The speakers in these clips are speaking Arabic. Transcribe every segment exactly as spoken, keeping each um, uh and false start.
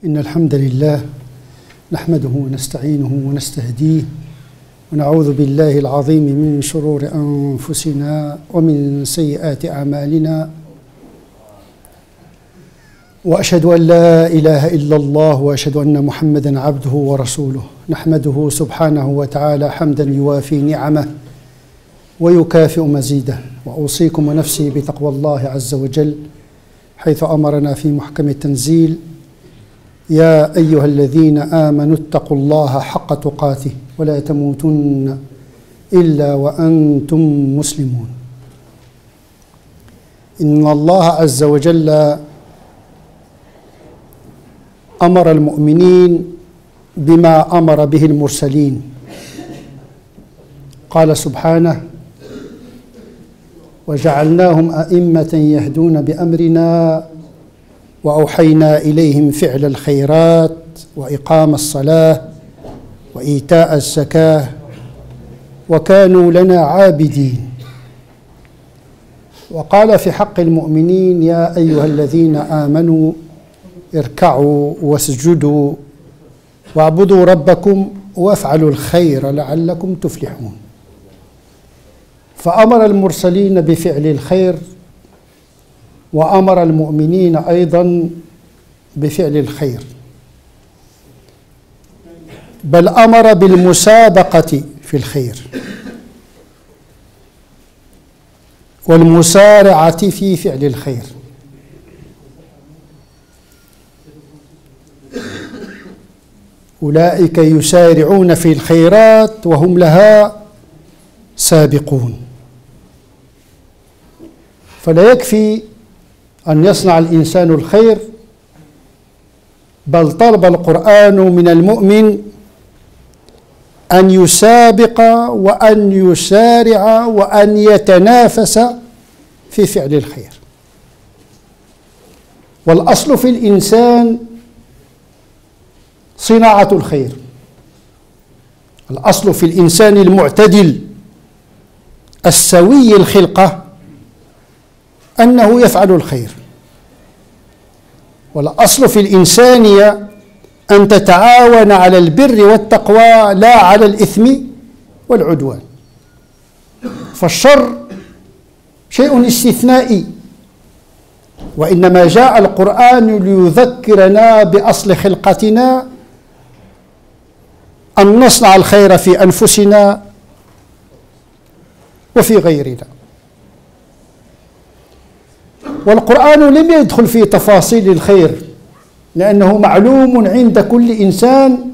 إن الحمد لله نحمده ونستعينه ونستهديه ونعوذ بالله العظيم من شرور أنفسنا ومن سيئات أعمالنا، وأشهد أن لا إله إلا الله وأشهد أن محمدا عبده ورسوله. نحمده سبحانه وتعالى حمدا يوافي نعمه ويكافئ مزيده، وأوصيكم ونفسي بتقوى الله عز وجل حيث أمرنا في محكم التنزيل: يا أيها الذين آمنوا اتقوا الله حق تقاته ولا تموتن إلا وأنتم مسلمون. إن الله عز وجل أمر المؤمنين بما أمر به المرسلين. قال سبحانه: وجعلناهم أئمة يهدون بأمرنا وأوحينا إليهم فعل الخيرات وإقام الصلاة وإيتاء الزكاة وكانوا لنا عابدين. وقال في حق المؤمنين: يا أيها الذين آمنوا اركعوا واسجدوا واعبدوا ربكم وافعلوا الخير لعلكم تفلحون. فأمر المرسلين بفعل الخير، وأمر المؤمنين أيضا بفعل الخير، بل أمر بالمسابقة في الخير والمسارعة في فعل الخير. أولئك يسارعون في الخيرات وهم لها سابقون. فلا يكفي أن يصنع الإنسان الخير، بل طلب القرآن من المؤمن أن يسابق وأن يسارع وأن يتنافس في فعل الخير. والأصل في الإنسان صناعة الخير. الأصل في الإنسان المعتدل السوي الخلقة أنه يفعل الخير. والأصل في الإنسانية أن تتعاون على البر والتقوى لا على الإثم والعدوان. فالشر شيء استثنائي، وإنما جاء القرآن ليذكرنا بأصل خلقتنا أن نصنع الخير في أنفسنا وفي غيرنا. والقرآن لم يدخل في تفاصيل الخير، لأنه معلوم عند كل إنسان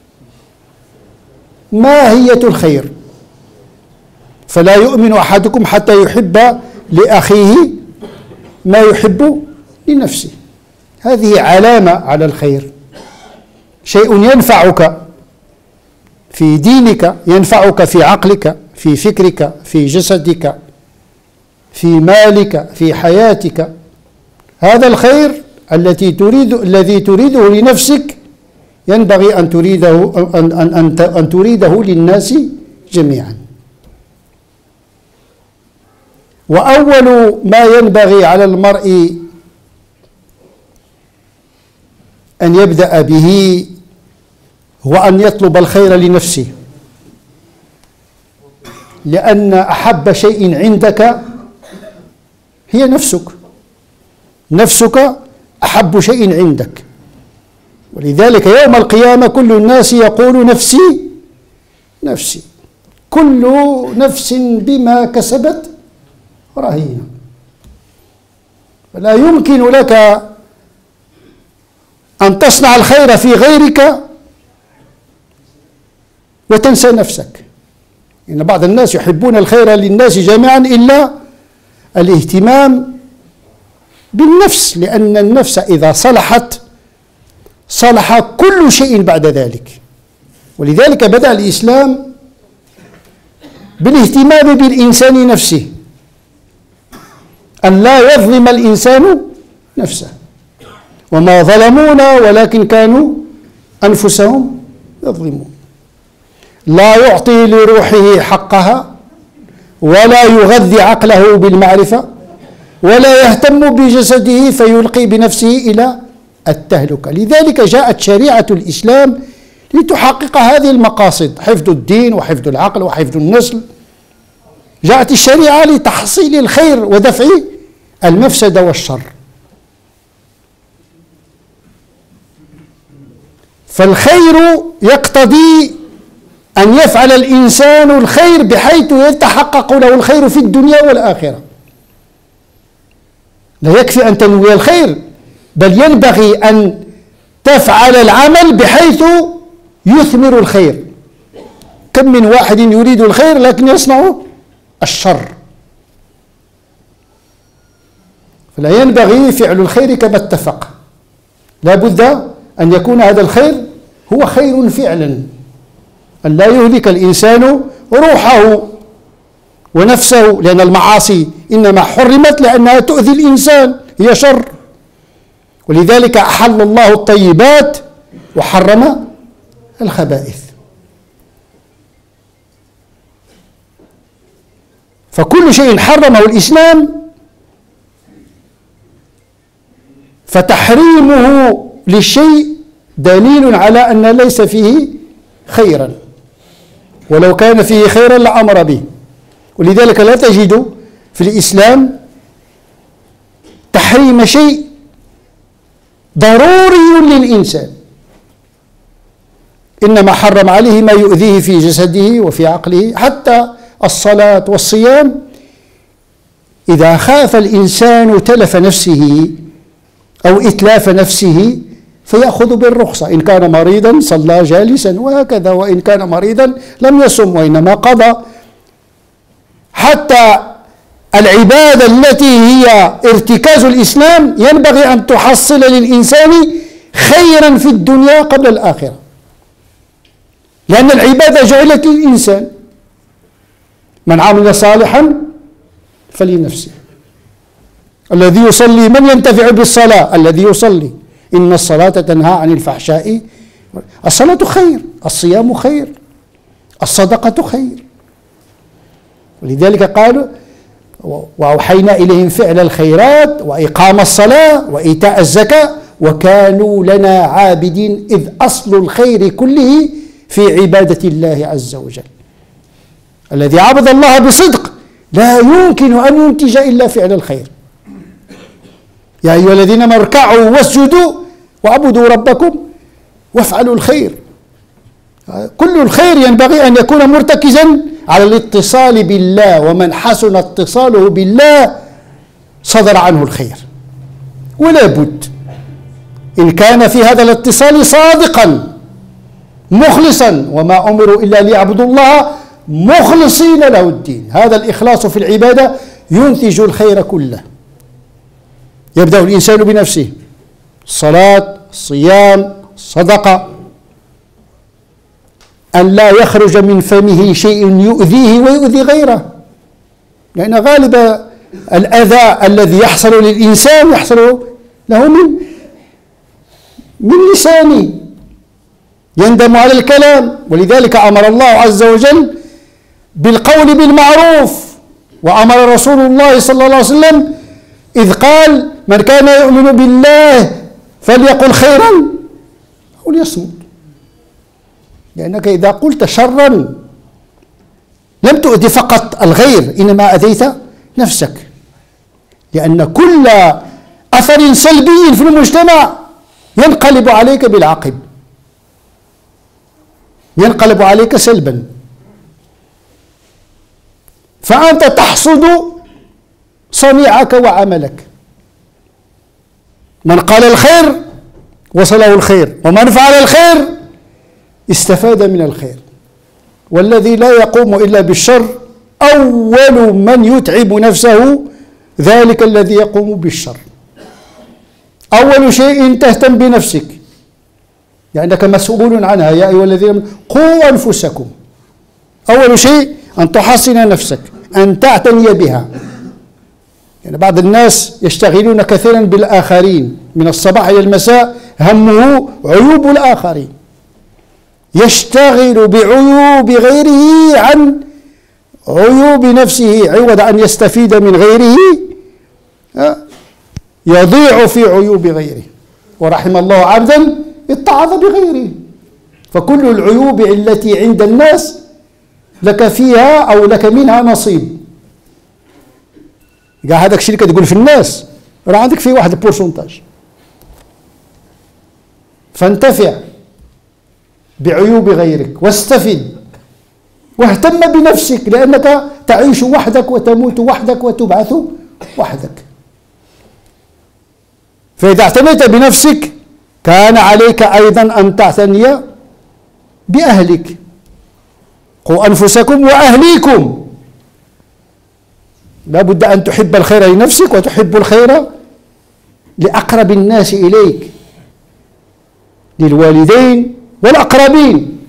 ماهية الخير. فلا يؤمن أحدكم حتى يحب لأخيه ما يحب لنفسه. هذه علامة على الخير، شيء ينفعك في دينك، ينفعك في عقلك، في فكرك، في جسدك، في مالك، في حياتك. هذا الخير التي تريد الذي تريده لنفسك ينبغي أن تريده أن أن أن تريده للناس جميعا. وأول ما ينبغي على المرء أن يبدأ به هو أن يطلب الخير لنفسه، لأن أحب شيء عندك هي نفسك. نفسك أحب شيء عندك، ولذلك يوم القيامة كل الناس يقول نفسي نفسي، كل نفس بما كسبت رهينة. فلا يمكن لك أن تصنع الخير في غيرك وتنسى نفسك. إن بعض الناس يحبون الخير للناس جميعا إلا الاهتمام بالنفس، لأن النفس إذا صلحت صلح كل شيء بعد ذلك. ولذلك بدأ الإسلام بالاهتمام بالإنسان نفسه، أن لا يظلم الإنسان نفسه. وما ظلمونا ولكن كانوا أنفسهم يظلمون. لا يعطي لروحه حقها، ولا يغذي عقله بالمعرفة، ولا يهتم بجسده فيلقي بنفسه إلى التهلكة. لذلك جاءت شريعة الإسلام لتحقق هذه المقاصد: حفظ الدين وحفظ العقل وحفظ النسل. جاءت الشريعة لتحصيل الخير ودفع المفسدة والشر. فالخير يقتضي أن يفعل الإنسان الخير بحيث يتحقق له الخير في الدنيا والآخرة. لا يكفي أن تنوي الخير، بل ينبغي أن تفعل العمل بحيث يثمر الخير. كم من واحد يريد الخير لكن يصنع الشر. فلا ينبغي فعل الخير كما اتفق، لا بد أن يكون هذا الخير هو خير فعلا، أن لا يهلك الإنسان روحه ونفسه، لأن المعاصي إنما حرمت لأنها تؤذي الإنسان، هي شر. ولذلك أحل الله الطيبات وحرم الخبائث. فكل شيء حرمه الإسلام فتحريمه للشيء دليل على أن ليس فيه خيرا، ولو كان فيه خيرا لأمر به. ولذلك لا تجد في الإسلام تحريم شيء ضروري للإنسان، إنما حرم عليه ما يؤذيه في جسده وفي عقله. حتى الصلاة والصيام إذا خاف الإنسان تلف نفسه أو إتلاف نفسه فيأخذ بالرخصة، إن كان مريضا صلى جالسا وهكذا، وإن كان مريضا لم يصم وإنما قضى. حتى العبادة التي هي ارتكاز الإسلام ينبغي أن تحصل للإنسان خيرا في الدنيا قبل الآخرة، لأن العبادة جعلت للإنسان. من عمل صالحا فلنفسه. الذي يصلي من ينتفع بالصلاة؟ الذي يصلي. إن الصلاة تنهى عن الفحشاء. الصلاة خير، الصيام خير، الصدقة خير. ولذلك قالوا: وأوحينا إليهم فعل الخيرات وإقام الصلاة وإيتاء الزكاة وكانوا لنا عابدين، إذ أصل الخير كله في عبادة الله عز وجل. الذي عبد الله بصدق لا يمكن أن ينتج إلا فعل الخير. يا أيها الذين آمنوا اركعوا واسجدوا واعبدوا ربكم وافعلوا الخير. كل الخير ينبغي أن يكون مرتكزا على الاتصال بالله، ومن حسن اتصاله بالله صدر عنه الخير. ولا بد إن كان في هذا الاتصال صادقا مخلصا، وما أمروا إلا ليعبدوا الله مخلصين له الدين. هذا الإخلاص في العبادة ينتج الخير كله. يبدأ الإنسان بنفسه: الصلاة، الصيام، الصدقة، أن لا يخرج من فمه شيء يؤذيه ويؤذي غيره، لأن غالب الأذى الذي يحصل للإنسان يحصل له من من لسانه، يندم على الكلام. ولذلك أمر الله عز وجل بالقول بالمعروف، وأمر رسول الله صلى الله عليه وسلم إذ قال: من كان يؤمن بالله فليقل خيرا أو ليصمت. لأنك إذا قلت شرا لم تؤذي فقط الغير، إنما أذيت نفسك، لأن كل أثر سلبي في المجتمع ينقلب عليك بالعقب، ينقلب عليك سلبا، فأنت تحصد صنيعك وعملك. من قال الخير وصله الخير، ومن فعل الخير استفاد من الخير. والذي لا يقوم إلا بالشر أول من يتعب نفسه ذلك الذي يقوم بالشر. أول شيء تهتم بنفسك لأنك مسؤول عنها. يا أيها الذين آمنوا قوا أنفسكم. أول شيء أن تحصن نفسك، أن تعتني بها. يعني بعض الناس يشتغلون كثيرا بالآخرين، من الصباح إلى المساء همه عيوب الآخرين، يشتغل بعيوب غيره عن عيوب نفسه، عوض أن يستفيد من غيره يضيع في عيوب غيره. ورحم الله عبدا اتعظ بغيره. فكل العيوب التي عند الناس لك فيها أو لك منها نصيب. قاع هذاك الشيء اللي كتقول في الناس راه عندك فيه واحد البورسونتاج. فانتفع بعيوب غيرك واستفد واهتم بنفسك، لأنك تعيش وحدك وتموت وحدك وتبعث وحدك. فإذا اعتنيت بنفسك كان عليك أيضا أن تعتني بأهلك. قوا أنفسكم وأهليكم. لا بد أن تحب الخير لنفسك وتحب الخير لأقرب الناس إليك، للوالدين والأقربين،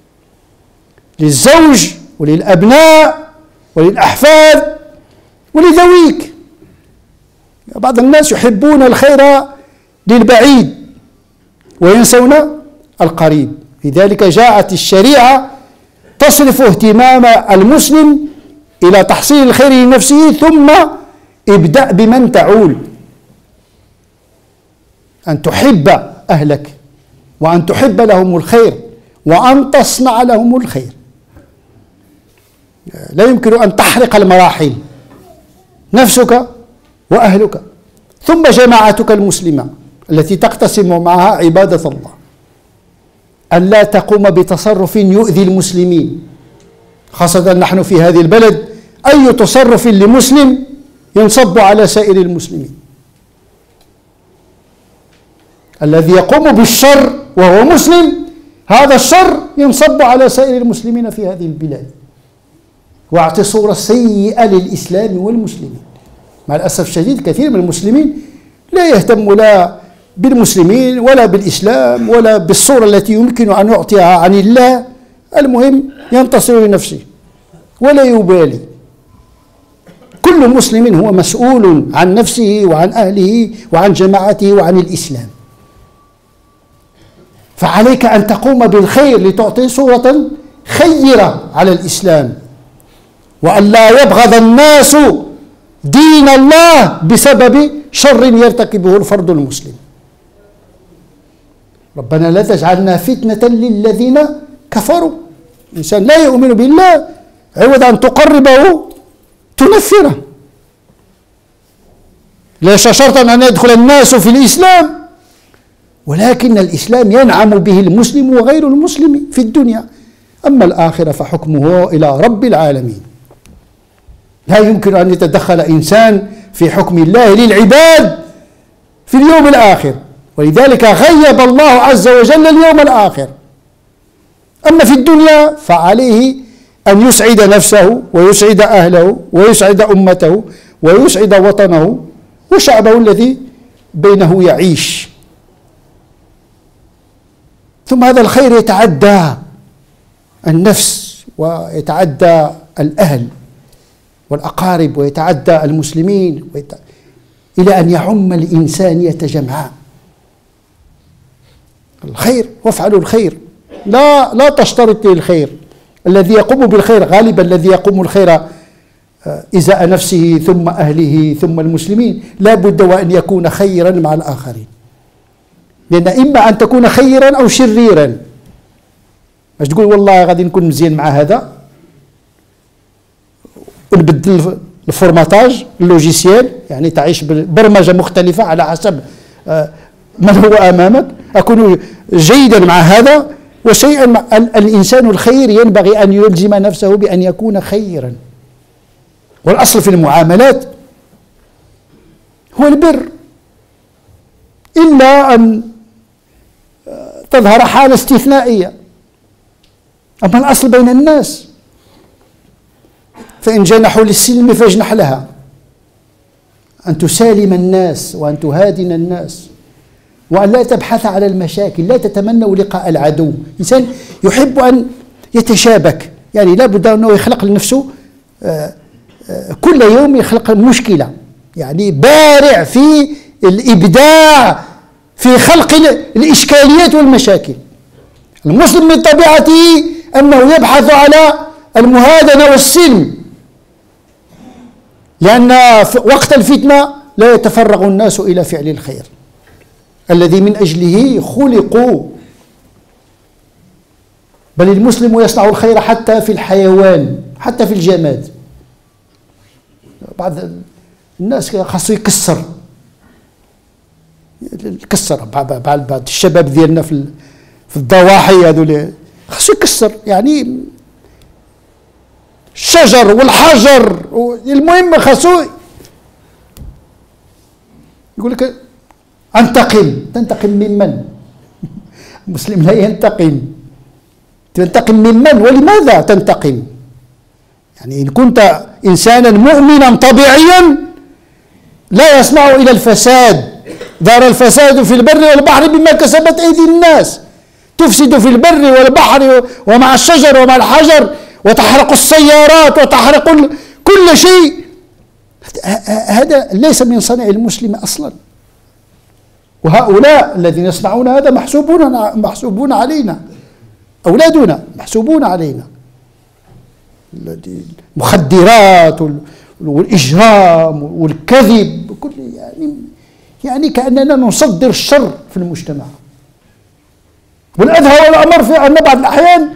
للزوج وللأبناء وللأحفاد ولذويك. بعض الناس يحبون الخير للبعيد وينسون القريب. لذلك جاءت الشريعة تصرف اهتمام المسلم إلى تحصيل الخير لنفسه، ثم ابدأ بمن تعول. أن تحب أهلك وأن تحب لهم الخير وأن تصنع لهم الخير. لا يمكن أن تحرق المراحل، نفسك وأهلك ثم جماعتك المسلمة التي تقتسم معها عبادة الله. أن لا تقوم بتصرف يؤذي المسلمين، خاصة نحن في هذه البلد أي تصرف لمسلم ينصب على سائر المسلمين. الذي يقوم بالشر وهو مسلم هذا الشر ينصب على سائر المسلمين في هذه البلاد، واعطي صورة سيئة للإسلام والمسلمين. مع الأسف الشديد كثير من المسلمين لا يهتم لا بالمسلمين ولا بالإسلام ولا بالصورة التي يمكن أن يعطيها عن الله. المهم ينتصر لنفسه ولا يبالي. كل مسلم هو مسؤول عن نفسه وعن أهله وعن جماعته وعن الإسلام. فعليك أن تقوم بالخير لتعطي صورة خيرة على الإسلام، وأن لا يبغض الناس دين الله بسبب شر يرتكبه الفرد المسلم. ربنا لا تجعلنا فتنة للذين كفروا. الإنسان لا يؤمن بالله عوض أن تقربه تنفره. ليس شرطا أن يدخل الناس في الإسلام، ولكن الإسلام ينعم به المسلم وغير المسلم في الدنيا، أما الآخرة فحكمه إلى رب العالمين. لا يمكن أن يتدخل إنسان في حكم الله للعباد في اليوم الآخر، ولذلك غيب الله عز وجل اليوم الآخر. أما في الدنيا فعليه أن يسعد نفسه ويسعد أهله ويسعد أمته ويسعد وطنه وشعبه الذي بينه يعيش. ثم هذا الخير يتعدى النفس ويتعدى الأهل والأقارب ويتعدى المسلمين ويت... إلى أن يعم الإنسانية جمعاء. الخير وافعلوا الخير، لا لا تشترط للخير. الذي يقوم بالخير غالبا الذي يقوم الخير إزاء نفسه ثم أهله ثم المسلمين لا بد وأن يكون خيرا مع الآخرين، لأن إما أن تكون خيرا أو شريرا. باش تقول والله غادي نكون مزيان مع هذا ونبدل الفورماتاج اللوجيسيال، يعني تعيش ببرمجة مختلفة على حسب من هو أمامك. أكون جيدا مع هذا وشيئا مع الإنسان الخير ينبغي أن يلزم نفسه بأن يكون خيرا. والأصل في المعاملات هو البر، إلا أن تظهر حالة استثنائية. أما الأصل بين الناس فإن جنحوا للسلم فاجنح لها، أن تسالم الناس وأن تهادن الناس وأن لا تبحث على المشاكل، لا تتمنوا لقاء العدو. إنسان يحب أن يتشابك، يعني لا بد أنه يخلق لنفسه كل يوم يخلق مشكلة، يعني بارع في الإبداع في خلق الإشكاليات والمشاكل. المسلم من طبيعته أنه يبحث على المهادنة والسلم، لأن وقت الفتنة لا يتفرغ الناس إلى فعل الخير. الذي من أجله خلقوا. بل المسلم يصنع الخير حتى في الحيوان، حتى في الجماد. بعض الناس خاصو يكسر يكسر بعض الشباب ديالنا في في الضواحي هذول خاصو يكسر، يعني الشجر والحجر، المهم خاصو يقول لك انتقم. تنتقم ممن؟ المسلم لا ينتقم. تنتقم ممن ولماذا تنتقم؟ يعني إن كنت إنسانا مؤمنا طبيعيا لا يصنع إلى الفساد. ظهر الفساد في البر والبحر بما كسبت أيدي الناس. تفسد في البر والبحر ومع الشجر ومع الحجر، وتحرق السيارات وتحرق كل شيء. هذا ليس من صنع المسلم أصلا. وهؤلاء الذين يصنعون هذا محسوبون محسوبون علينا، أولادنا محسوبون علينا. المخدرات والإجرام والكذب كل يعني يعني كأننا نصدر الشر في المجتمع. والأدهى والأمر في أن بعض الأحيان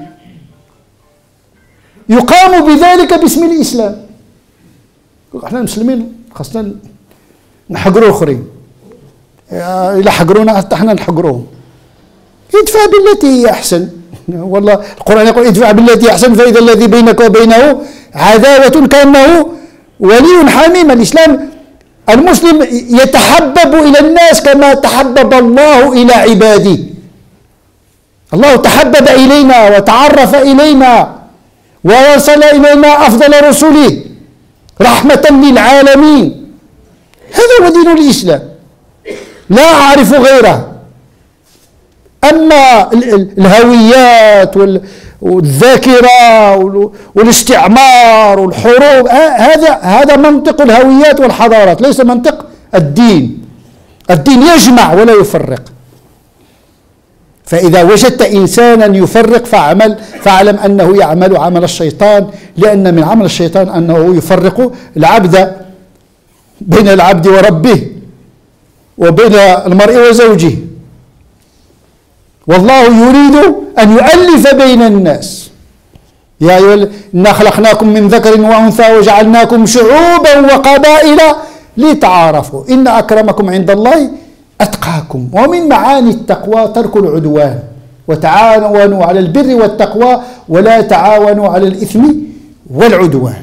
يقام بذلك باسم الإسلام. احنا المسلمين خاصة نحقروا الآخرين، إلا حقرونا حتى احنا نحقروهم. ادفع بالتي هي أحسن. والله القرآن يقول ادفع بالتي هي أحسن فإذا الذي بينك وبينه عداوة كأنه ولي حميم. الإسلام المسلم يتحبب إلى الناس كما تحبب الله إلى عباده. الله تحبب إلينا وتعرف إلينا ووصل إلينا أفضل رسله رحمة للعالمين. هذا هو دين الإسلام، لا أعرف غيره. أما الهويات والذاكرة والاستعمار والحروب هذا هذا منطق الهويات والحضارات، ليس منطق الدين. الدين يجمع ولا يفرق. فإذا وجدت إنسانا يفرق فعمل فاعلم أنه يعمل عمل الشيطان، لأن من عمل الشيطان أنه يفرق العبد بين العبد وربه وبين المرء وزوجه. والله يريد أن يؤلف بين الناس. يا أيها إنا خلقناكم من ذكر وأنثى وجعلناكم شعوبا وقبائل لتعارفوا إن أكرمكم عند الله أتقاكم. ومن معاني التقوى ترك العدوان، وتعاونوا على البر والتقوى ولا تعاونوا على الإثم والعدوان.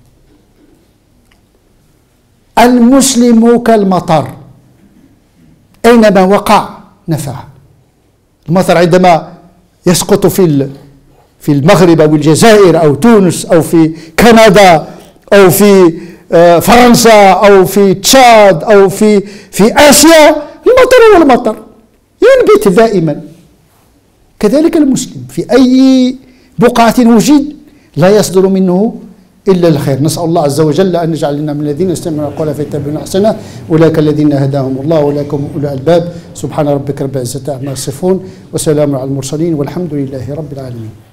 المسلم كالمطر، أينما وقع نفع. المطر عندما يسقط في في المغرب أو الجزائر أو تونس أو في كندا أو في فرنسا أو في تشاد أو في في آسيا، المطر هو المطر ينبت دائما. كذلك المسلم في أي بقعة وجد لا يصدر منه إلا الخير. نسأل الله عز وجل أن يجعلنا من الذين يستمعون القول فيتبعون أحسنه، أولئك الذين هداهم الله أولئك هم أولو الألباب. سبحان ربك رب العزة عما يصفون وسلام على المرسلين والحمد لله رب العالمين.